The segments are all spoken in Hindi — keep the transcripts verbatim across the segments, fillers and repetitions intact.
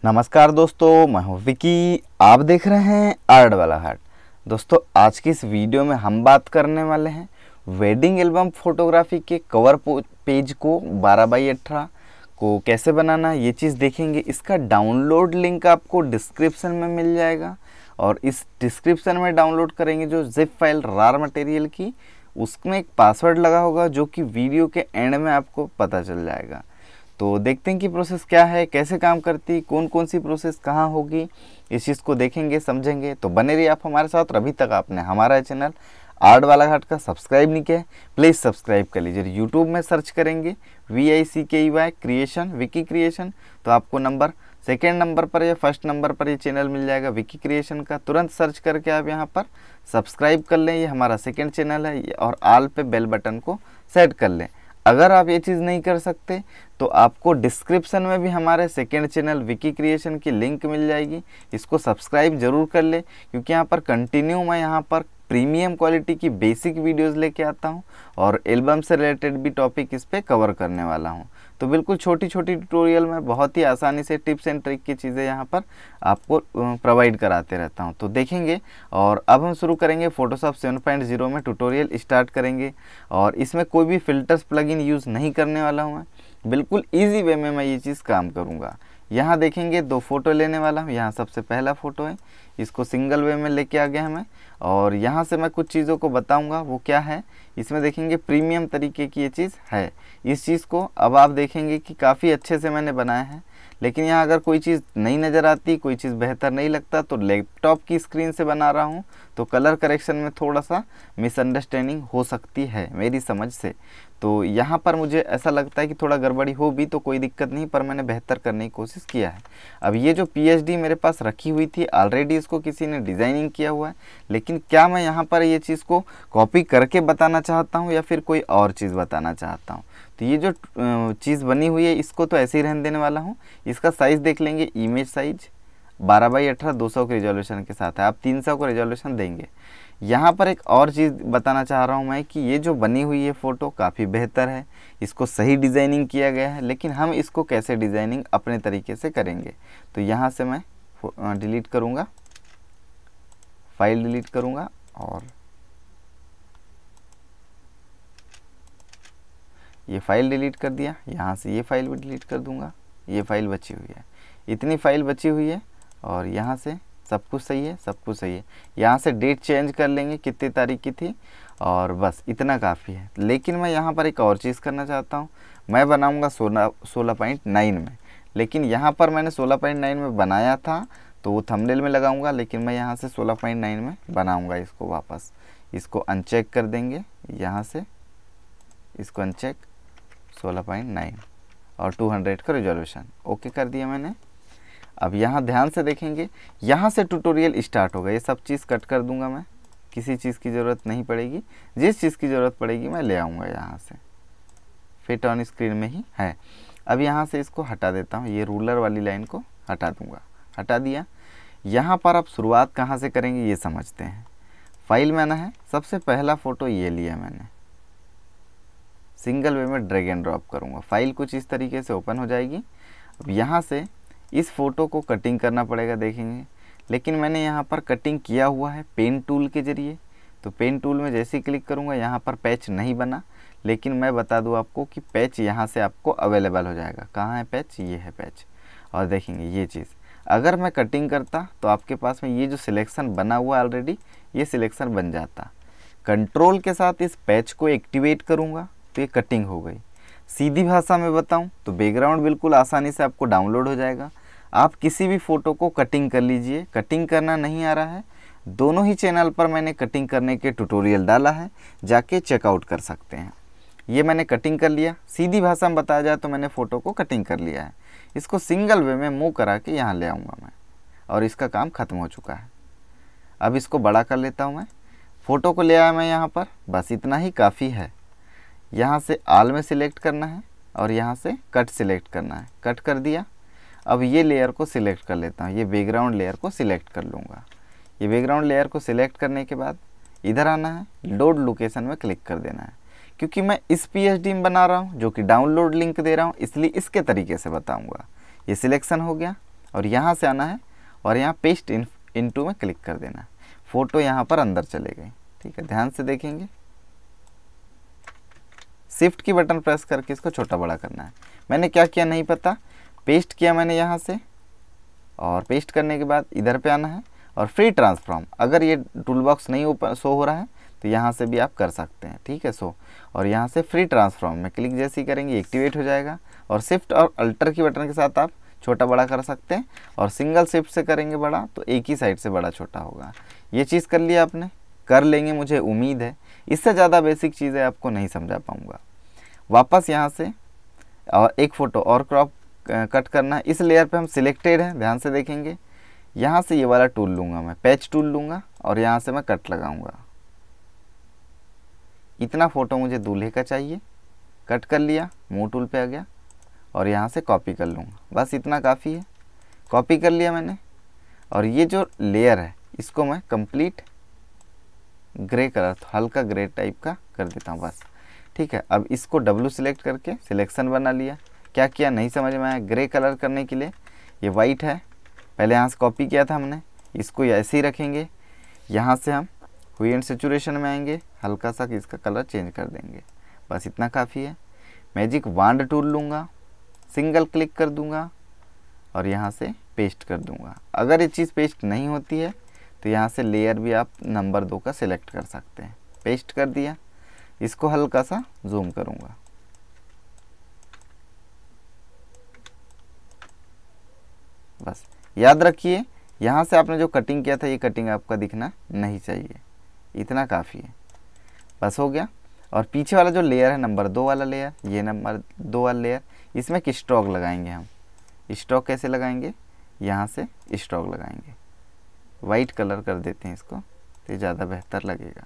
नमस्कार दोस्तों, मैं हूं विकी। आप देख रहे हैं आर्ट बालाघाट। दोस्तों, आज की इस वीडियो में हम बात करने वाले हैं वेडिंग एल्बम फोटोग्राफी के कवर पेज को बारह बाई अठारह को कैसे बनाना, ये चीज़ देखेंगे। इसका डाउनलोड लिंक आपको डिस्क्रिप्शन में मिल जाएगा और इस डिस्क्रिप्शन में डाउनलोड करेंगे जो जिप फाइल रार मटेरियल की, उसमें एक पासवर्ड लगा होगा जो कि वीडियो के एंड में आपको पता चल जाएगा। तो देखते हैं कि प्रोसेस क्या है, कैसे काम करती, कौन कौन सी प्रोसेस कहाँ होगी, इस चीज़ को देखेंगे, समझेंगे। तो बने रहिए आप हमारे साथ। और अभी तक आपने हमारा चैनल आर्ट बालाघाट का सब्सक्राइब नहीं किया है, प्लीज़ सब्सक्राइब कर लीजिए। यूट्यूब में सर्च करेंगे we I C K E Y creation, Vicky creation, तो आपको नंबर सेकेंड नंबर पर या फर्स्ट नंबर पर ये चैनल मिल जाएगा विकी क्रिएशन का। तुरंत सर्च करके आप यहाँ पर सब्सक्राइब कर लें, ये हमारा सेकेंड चैनल है। और ऑल पे बेल बटन को सेट कर लें। अगर आप ये चीज़ नहीं कर सकते तो आपको डिस्क्रिप्शन में भी हमारे सेकेंड चैनल विकी क्रिएशन की लिंक मिल जाएगी, इसको सब्सक्राइब जरूर कर ले, क्योंकि यहाँ पर कंटिन्यू मैं यहाँ पर प्रीमियम क्वालिटी की बेसिक वीडियोस लेके आता हूँ और एल्बम से रिलेटेड भी टॉपिक इस पे कवर करने वाला हूँ। तो बिल्कुल छोटी छोटी ट्यूटोरियल में बहुत ही आसानी से टिप्स एंड ट्रिक की चीज़ें यहाँ पर आपको प्रोवाइड कराते रहता हूँ। तो देखेंगे। और अब हम शुरू करेंगे फोटोशॉप सेवन पॉइंट ज़ीरो में ट्यूटोरियल स्टार्ट करेंगे। और इसमें कोई भी फिल्टर्स प्लगइन यूज़ नहीं करने वाला हूँ मैं, बिल्कुल ईजी वे में मैं ये चीज़ काम करूँगा। यहाँ देखेंगे दो फोटो लेने वाला हूँ। यहाँ सबसे पहला फ़ोटो है, इसको सिंगल वे में लेके आ गया हमें। और यहाँ से मैं कुछ चीज़ों को बताऊँगा वो क्या है। इसमें देखेंगे प्रीमियम तरीके की ये चीज़ है। इस चीज़ को अब आप देखेंगे कि काफ़ी अच्छे से मैंने बनाया है, लेकिन यहाँ अगर कोई चीज़ नहीं नज़र आती, कोई चीज़ बेहतर नहीं लगता, तो लैपटॉप की स्क्रीन से बना रहा हूँ तो कलर करेक्शन में थोड़ा सा मिसअंडरस्टैंडिंग हो सकती है मेरी समझ से। तो यहाँ पर मुझे ऐसा लगता है कि थोड़ा गड़बड़ी हो भी तो कोई दिक्कत नहीं, पर मैंने बेहतर करने की कोशिश किया है। अब ये जो पीएचडी मेरे पास रखी हुई थी, ऑलरेडी इसको किसी ने डिज़ाइनिंग किया हुआ है, लेकिन क्या मैं यहाँ पर ये चीज़ को कॉपी करके बताना चाहता हूँ या फिर कोई और चीज़ बताना चाहता हूँ। तो ये जो चीज़ बनी हुई है इसको तो ऐसे ही रहने देने वाला हूँ। इसका साइज़ देख लेंगे, इमेज साइज बारह बाई अठारह दो सौ के रिजोल्यूशन के साथ है। आप तीन सौ को रिजोल्यूशन देंगे। यहाँ पर एक और चीज़ बताना चाह रहा हूँ मैं कि ये जो बनी हुई है फ़ोटो काफ़ी बेहतर है, इसको सही डिज़ाइनिंग किया गया है, लेकिन हम इसको कैसे डिज़ाइनिंग अपने तरीके से करेंगे। तो यहाँ से मैं डिलीट करूँगा, फाइल डिलीट करूँगा और ये फाइल डिलीट कर दिया। यहाँ से ये फाइल भी डिलीट कर दूँगा। ये फाइल बची हुई है, इतनी फाइल बची हुई है। और यहाँ से सब कुछ सही है, सब कुछ सही है। यहाँ से डेट चेंज कर लेंगे कितनी तारीख की थी, और बस इतना काफ़ी है। लेकिन मैं यहाँ पर एक और चीज़ करना चाहता हूँ। मैं बनाऊँगा सोलह सोलह पॉइंट नाइन में, लेकिन यहाँ पर मैंने सोलह पॉइंट नाइन में बनाया था तो वो थंबनेल में लगाऊंगा, लेकिन मैं यहाँ से सोलह पॉइंट नाइन में बनाऊंगा इसको वापस। इसको अनचेक कर देंगे, यहाँ से इसको अनचेक सोलह पॉइंट नाइन और टू हंड्रेड का रिजोल्यूशन ओके कर दिया मैंने। अब यहाँ ध्यान से देखेंगे, यहाँ से ट्यूटोरियल स्टार्ट होगा। ये सब चीज़ कट कर दूंगा मैं, किसी चीज़ की ज़रूरत नहीं पड़ेगी। जिस चीज़ की ज़रूरत पड़ेगी मैं ले आऊँगा। यहाँ से फिट ऑन स्क्रीन में ही है। अब यहाँ से इसको हटा देता हूँ, ये रूलर वाली लाइन को हटा दूँगा। हटा दिया। यहाँ पर आप शुरुआत कहाँ से करेंगे ये समझते हैं। फाइल में आना है, सबसे पहला फ़ोटो ये लिया मैंने, सिंगल वे में ड्रैग एंड ड्रॉप करूँगा। फाइल कुछ इस तरीके से ओपन हो जाएगी। अब यहाँ से इस फ़ोटो को कटिंग करना पड़ेगा, देखेंगे। लेकिन मैंने यहाँ पर कटिंग किया हुआ है पेन टूल के ज़रिए। तो पेन टूल में जैसे ही क्लिक करूँगा यहाँ पर पैच नहीं बना, लेकिन मैं बता दूँ आपको कि पैच यहाँ से आपको अवेलेबल हो जाएगा। कहाँ है पैच? ये है पैच। और देखेंगे ये चीज़, अगर मैं कटिंग करता तो आपके पास में ये जो सिलेक्शन बना हुआ है ऑलरेडी, ये सिलेक्शन बन जाता। कंट्रोल के साथ इस पैच को एक्टिवेट करूँगा तो ये कटिंग हो गई। सीधी भाषा में बताऊं तो बैकग्राउंड बिल्कुल आसानी से आपको डाउनलोड हो जाएगा। आप किसी भी फ़ोटो को कटिंग कर लीजिए। कटिंग करना नहीं आ रहा है, दोनों ही चैनल पर मैंने कटिंग करने के ट्यूटोरियल डाला है, जाके चेकआउट कर सकते हैं। ये मैंने कटिंग कर लिया। सीधी भाषा में बताया जाए तो मैंने फ़ोटो को कटिंग कर लिया है। इसको सिंगल वे में मूव करा के यहाँ ले आऊँगा मैं, और इसका काम ख़त्म हो चुका है। अब इसको बड़ा कर लेता हूँ मैं। फ़ोटो को ले आया मैं यहाँ पर, बस इतना ही काफ़ी है। यहाँ से आल में सिलेक्ट करना है और यहाँ से कट सिलेक्ट करना है। कट कर दिया। अब ये लेयर को सिलेक्ट कर लेता हूँ, ये बैकग्राउंड लेयर को सिलेक्ट कर लूँगा। ये बैकग्राउंड लेयर को सिलेक्ट करने के बाद इधर आना है, लोड लोकेशन में क्लिक कर देना है। क्योंकि मैं इस पीएचडी में बना रहा हूँ जो कि डाउनलोड लिंक दे रहा हूँ, इसलिए इसके तरीके से बताऊँगा। ये सिलेक्शन हो गया। और यहाँ से आना है और यहाँ पेस्ट इन इनटू में क्लिक कर देना है। फ़ोटो यहाँ पर अंदर चले गई। ठीक है, ध्यान से देखेंगे, शिफ्ट की बटन प्रेस करके इसको छोटा बड़ा करना है। मैंने क्या किया नहीं पता, पेस्ट किया मैंने यहाँ से, और पेस्ट करने के बाद इधर पे आना है और फ्री ट्रांसफॉर्म, अगर ये टूल बॉक्स नहीं ओपन शो हो रहा है तो यहाँ से भी आप कर सकते हैं। ठीक है, सो और यहाँ से फ्री ट्रांसफॉर्म में क्लिक जैसे ही करेंगे एक्टिवेट हो जाएगा, और शिफ्ट और अल्टर की बटन के साथ आप छोटा बड़ा कर सकते हैं, और सिंगल शिफ्ट से करेंगे बड़ा तो एक ही साइड से बड़ा छोटा होगा। ये चीज़ कर लिया आपने, कर लेंगे मुझे उम्मीद है। इससे ज़्यादा बेसिक चीज़ें आपको नहीं समझा पाऊँगा। वापस यहाँ से और एक फ़ोटो और क्रॉप कट करना है। इस लेयर पे हम सिलेक्टेड हैं, ध्यान से देखेंगे। यहाँ से ये वाला टूल लूँगा मैं, पैच टूल लूँगा, और यहाँ से मैं कट लगाऊँगा। इतना फ़ोटो मुझे दूल्हे का चाहिए, कट कर लिया, मूव टूल पे आ गया और यहाँ से कॉपी कर लूँगा। बस इतना काफ़ी है, कॉपी कर लिया मैंने। और ये जो लेयर है इसको मैं कंप्लीट ग्रे कलर, हल्का ग्रे टाइप का कर देता हूँ बस। ठीक है, अब इसको डब्लू सिलेक्ट करके सिलेक्शन बना लिया। क्या किया नहीं समझ में आया, ग्रे कलर करने के लिए ये वाइट है, पहले यहाँ से कॉपी किया था हमने, इसको ऐसे ही रखेंगे। यहाँ से हम हुई एंड सेचुरेशन में आएंगे, हल्का सा इसका कलर चेंज कर देंगे, बस इतना काफ़ी है। मैजिक वांड टूल लूँगा, सिंगल क्लिक कर दूँगा और यहाँ से पेस्ट कर दूँगा। अगर ये चीज़ पेस्ट नहीं होती है तो यहाँ से लेयर भी आप नंबर दो का सिलेक्ट कर सकते हैं। पेस्ट कर दिया, इसको हल्का सा जूम करूँगा, बस याद रखिए यहाँ से आपने जो कटिंग किया था ये कटिंग आपका दिखना नहीं चाहिए, इतना काफ़ी है, बस हो गया। और पीछे वाला जो लेयर है नंबर दो वाला लेयर, ये नंबर दो वाला लेयर, इसमें एक स्ट्रोक लगाएंगे हम। स्ट्रोक कैसे लगाएंगे, यहाँ से स्ट्रोक लगाएंगे, वाइट कलर कर देते हैं इसको तो ज़्यादा बेहतर लगेगा।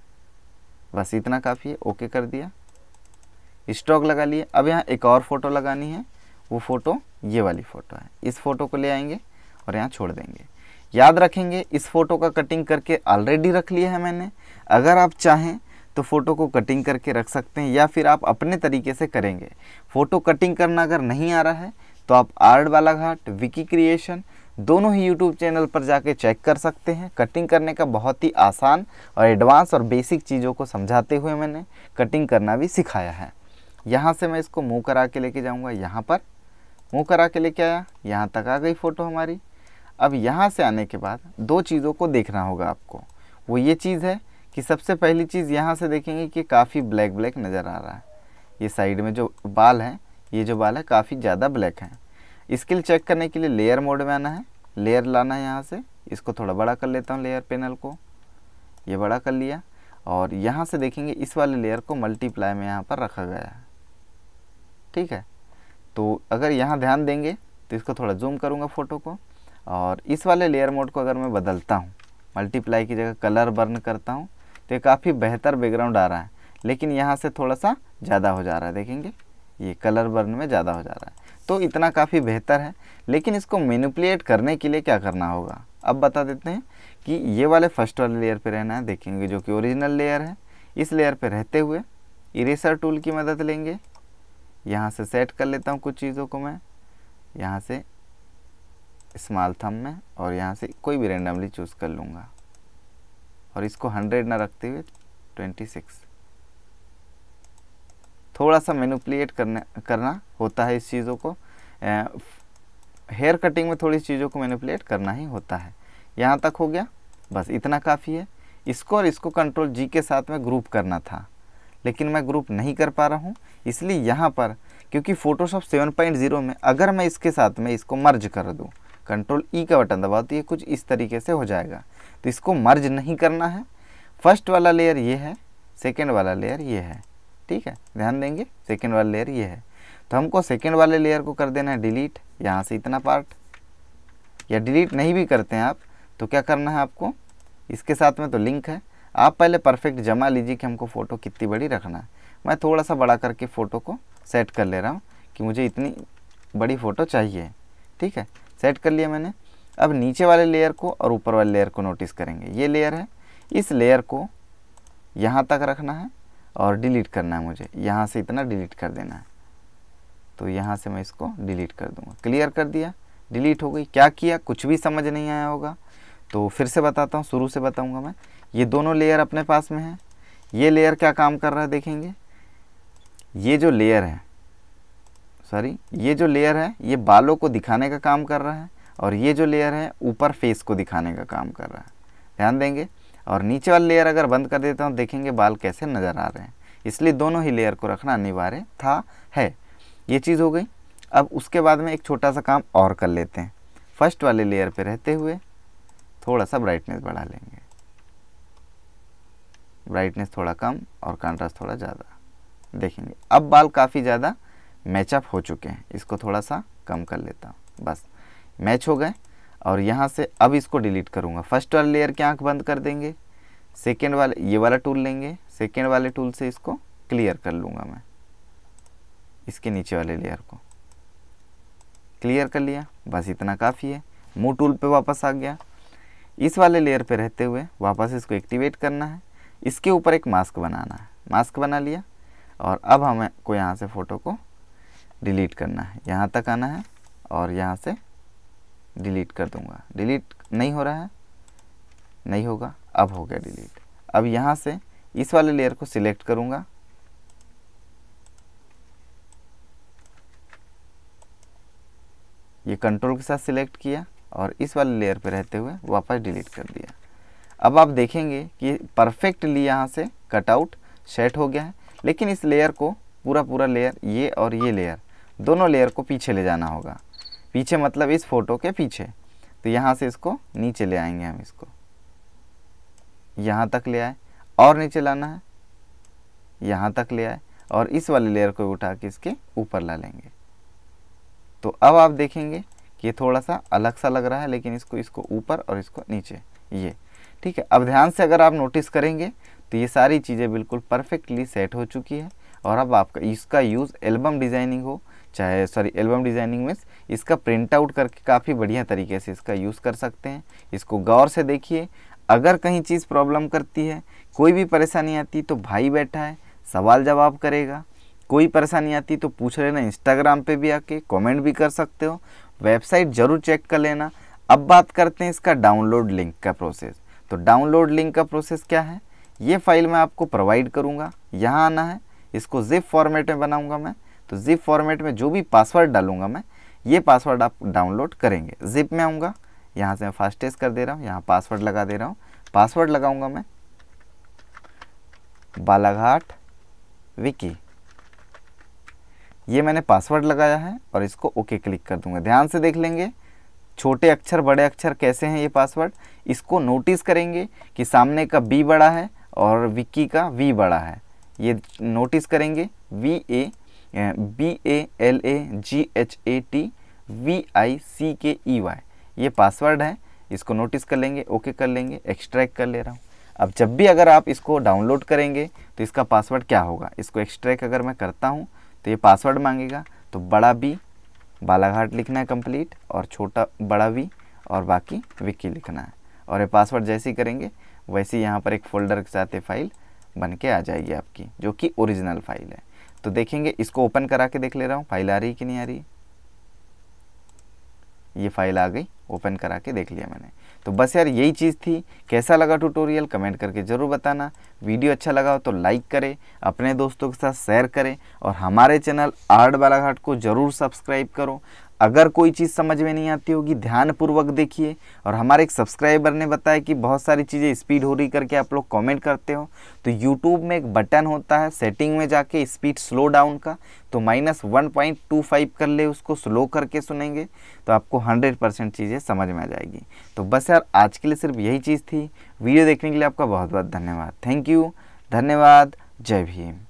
बस इतना काफ़ी है, ओके कर दिया, स्ट्रोक लगा लिए। अब यहाँ एक और फ़ोटो लगानी है, वो फ़ोटो ये वाली फ़ोटो है। इस फ़ोटो को ले आएंगे और यहाँ छोड़ देंगे। याद रखेंगे इस फ़ोटो का कटिंग करके ऑलरेडी रख लिया है मैंने। अगर आप चाहें तो फ़ोटो को कटिंग करके रख सकते हैं, या फिर आप अपने तरीके से करेंगे। फ़ोटो कटिंग करना अगर नहीं आ रहा है तो आप आर्ट बालाघाट, विकी क्रिएशन दोनों ही यूट्यूब चैनल पर जाके चेक कर सकते हैं। कटिंग करने का बहुत ही आसान और एडवांस और बेसिक चीज़ों को समझाते हुए मैंने कटिंग करना भी सिखाया है। यहाँ से मैं इसको मूव करा के लेके जाऊँगा, यहाँ पर मूव करा के लेके आया, यहाँ तक आ गई फ़ोटो हमारी। अब यहाँ से आने के बाद दो चीज़ों को देखना होगा आपको। वो ये चीज़ है कि सबसे पहली चीज़ यहाँ से देखेंगे कि काफ़ी ब्लैक ब्लैक नज़र आ रहा है। ये साइड में जो बाल हैं, ये जो बाल है काफ़ी ज़्यादा ब्लैक हैं। इसके लिए चेक करने के लिए लेयर मोड में आना है, लेयर लाना है यहाँ से। इसको थोड़ा बड़ा कर लेता हूँ, लेयर पैनल को ये बड़ा कर लिया। और यहाँ से देखेंगे इस वाले लेयर को मल्टीप्लाई में यहाँ पर रखा गया है। ठीक है, तो अगर यहाँ ध्यान देंगे तो इसको थोड़ा जूम करूँगा फ़ोटो को, और इस वाले लेयर मोड को अगर मैं बदलता हूँ, मल्टीप्लाई की जगह कलर बर्न करता हूँ, तो ये काफ़ी बेहतर बैकग्राउंड आ रहा है। लेकिन यहाँ से थोड़ा सा ज़्यादा हो जा रहा है, देखेंगे ये कलर बर्न में ज़्यादा हो जा रहा है, तो इतना काफ़ी बेहतर है। लेकिन इसको मैनिपुलेट करने के लिए क्या करना होगा अब बता देते हैं कि ये वाले फर्स्ट वाले लेयर पे रहना है, देखेंगे जो कि ओरिजिनल लेयर है। इस लेयर पे रहते हुए इरेजर टूल की मदद लेंगे, यहाँ से सेट कर लेता हूँ कुछ चीज़ों को मैं, यहाँ से स्मॉल थंब में, और यहाँ से कोई भी रैंडमली चूज़ कर लूँगा, और इसको हंड्रेड ना रखते हुए ट्वेंटी सिक्स। थोड़ा सा मैनिपुलेट करने करना होता है इस चीज़ों को, हेयर कटिंग में थोड़ी चीज़ों को मैनिपुलेट करना ही होता है। यहाँ तक हो गया, बस इतना काफ़ी है। इसको और इसको कंट्रोल जी के साथ में ग्रुप करना था, लेकिन मैं ग्रुप नहीं कर पा रहा हूँ, इसलिए यहाँ पर क्योंकि फ़ोटोशॉप सेवन पॉइंट ज़ीरो में अगर मैं इसके साथ में इसको मर्ज कर दूँ, कंट्रोल ई का बटन दबाओ तो ये कुछ इस तरीके से हो जाएगा। तो इसको मर्ज नहीं करना है। फर्स्ट वाला लेयर ये है, सेकेंड वाला लेयर ये है। ठीक है, ध्यान देंगे, सेकेंड वाला लेयर ये है, तो हमको सेकेंड वाले लेयर को कर देना है डिलीट, यहाँ से इतना पार्ट। या डिलीट नहीं भी करते हैं आप तो क्या करना है आपको, इसके साथ में तो लिंक है, आप पहले परफेक्ट जमा लीजिए कि हमको फ़ोटो कितनी बड़ी रखना है। मैं थोड़ा सा बड़ा करके फ़ोटो को सेट कर ले रहा हूँ कि मुझे इतनी बड़ी फ़ोटो चाहिए। ठीक है, सेट कर लिया मैंने। अब नीचे वाले लेयर को और ऊपर वाले लेयर को नोटिस करेंगे, ये लेयर है, इस लेयर को यहाँ तक रखना है और डिलीट करना है मुझे, यहाँ से इतना डिलीट कर देना है। तो यहाँ से मैं इसको डिलीट कर दूँगा, क्लियर कर दिया। डिलीट हो गई। क्या किया, कुछ भी समझ नहीं आया होगा तो फिर से बताता हूँ, शुरू से बताऊँगा मैं। ये दोनों लेयर अपने पास में है। ये लेयर क्या काम कर रहा है देखेंगे, ये जो लेयर है सॉरी ये जो लेयर है ये बालों को दिखाने का काम कर रहा है, और ये जो लेयर है ऊपर फेस को दिखाने का काम कर रहा है, ध्यान देंगे। और नीचे वाला लेयर अगर बंद कर देता हूँ देखेंगे बाल कैसे नज़र आ रहे हैं, इसलिए दोनों ही लेयर को रखना अनिवार्य था है। ये चीज़ हो गई। अब उसके बाद में एक छोटा सा काम और कर लेते हैं। फर्स्ट वाले लेयर पे रहते हुए थोड़ा सा ब्राइटनेस बढ़ा लेंगे, ब्राइटनेस थोड़ा कम और कंट्रास्ट थोड़ा ज़्यादा। देखेंगे अब बाल काफ़ी ज़्यादा मैचअप हो चुके हैं। इसको थोड़ा सा कम कर लेता हूँ, बस मैच हो गए। और यहाँ से अब इसको डिलीट करूँगा। फर्स्ट वाले लेयर की आँख बंद कर देंगे, सेकेंड वाले ये वाला टूल लेंगे, सेकेंड वाले टूल से इसको क्लियर कर लूँगा मैं, इसके नीचे वाले लेयर को क्लियर कर लिया, बस इतना काफ़ी है। मुंह टूल पे वापस आ गया। इस वाले लेयर पे रहते हुए वापस इसको एक्टिवेट करना है, इसके ऊपर एक मास्क बनाना है। मास्क बना लिया और अब हमें को यहाँ से फ़ोटो को डिलीट करना है। यहाँ तक आना है और यहाँ से डिलीट कर दूँगा। डिलीट नहीं हो रहा है, नहीं होगा, अब हो गया डिलीट। अब यहाँ से इस वाले लेयर को सिलेक्ट करूँगा, ये कंट्रोल के साथ सिलेक्ट किया और इस वाले लेयर पे रहते हुए वापस डिलीट कर दिया। अब आप देखेंगे कि परफेक्टली यहाँ से कटआउट सेट हो गया है। लेकिन इस लेयर को पूरा पूरा लेयर, ये और ये लेयर दोनों लेयर को पीछे ले जाना होगा। पीछे मतलब इस फोटो के पीछे। तो यहाँ से इसको नीचे ले आएंगे हम, इसको यहाँ तक ले आए और नीचे लाना है, यहाँ तक ले आए और इस वाले लेयर को उठा के इसके ऊपर ला लेंगे। तो अब आप देखेंगे कि ये थोड़ा सा अलग सा लग रहा है, लेकिन इसको इसको ऊपर और इसको नीचे, ये ठीक है। अब ध्यान से अगर आप नोटिस करेंगे तो ये सारी चीज़ें बिल्कुल परफेक्टली सेट हो चुकी है। और अब आपका इसका यूज़ एल्बम डिज़ाइनिंग हो चाहे सॉरी एल्बम डिज़ाइनिंग में इसका प्रिंट आउट करके काफ़ी बढ़िया तरीके से इसका यूज़ कर सकते हैं। इसको गौर से देखिए, अगर कहीं चीज़ प्रॉब्लम करती है, कोई भी परेशानी आती तो भाई बैठा है, सवाल जवाब करेगा। कोई परेशानी आती तो पूछ लेना, इंस्टाग्राम पे भी आके कमेंट भी कर सकते हो, वेबसाइट ज़रूर चेक कर लेना। अब बात करते हैं इसका डाउनलोड लिंक का प्रोसेस। तो डाउनलोड लिंक का प्रोसेस क्या है, ये फाइल मैं आपको प्रोवाइड करूँगा। यहाँ आना है, इसको जिप फॉर्मेट में बनाऊँगा मैं। तो जिप फॉर्मेट में जो भी पासवर्ड डालूँगा मैं, ये पासवर्ड आप डाउनलोड करेंगे। जिप में आऊँगा, यहाँ से मैं फास्टेस्ट कर दे रहा हूँ, यहाँ पासवर्ड लगा दे रहा हूँ। पासवर्ड लगाऊँगा मैं बालाघाट विकी, ये मैंने पासवर्ड लगाया है और इसको ओके क्लिक कर दूंगा। ध्यान से देख लेंगे छोटे अक्षर बड़े अक्षर कैसे हैं ये पासवर्ड। इसको नोटिस करेंगे कि सामने का बी बड़ा है और विक्की का वी बड़ा है, ये नोटिस करेंगे। V A B A L A G H A T V I C K E Y, ये पासवर्ड है। इसको नोटिस कर लेंगे, ओके कर लेंगे, एक्सट्रैक्ट कर ले रहा हूँ। अब जब भी अगर आप इसको डाउनलोड करेंगे तो इसका पासवर्ड क्या होगा, इसको एक्सट्रैक्ट अगर मैं करता हूँ तो ये पासवर्ड मांगेगा। तो बड़ा बी बालाघाट लिखना है कंप्लीट, और छोटा बड़ा वी और बाकी विक्की लिखना है। और ये पासवर्ड जैसे ही करेंगे वैसे ही यहाँ पर एक फ़ोल्डर के साथ ये फाइल बन के आ जाएगी आपकी, जो कि ओरिजिनल फाइल है। तो देखेंगे, इसको ओपन करा के देख ले रहा हूँ फाइल आ रही कि नहीं आ रही। ये फाइल आ गई, ओपन करा के देख लिया मैंने। तो बस यार यही चीज़ थी। कैसा लगा ट्यूटोरियल कमेंट करके ज़रूर बताना। वीडियो अच्छा लगा हो तो लाइक करें, अपने दोस्तों के साथ शेयर करें और हमारे चैनल आर्ट बालाघाट को ज़रूर सब्सक्राइब करो। अगर कोई चीज़ समझ में नहीं आती होगी ध्यानपूर्वक देखिए। और हमारे एक सब्सक्राइबर ने बताया कि बहुत सारी चीज़ें स्पीड हो रही करके आप लोग कमेंट करते हो। तो यूट्यूब में एक बटन होता है सेटिंग में जाके स्पीड स्लो डाउन का, तो minus one point two five कर ले, उसको स्लो करके सुनेंगे तो आपको हंड्रेड परसेंट चीज़ें समझ में आ जाएगी। तो बस यार आज के लिए सिर्फ यही चीज़ थी। वीडियो देखने के लिए आपका बहुत बहुत धन्यवाद। थैंक यू, धन्यवाद, जय भीम।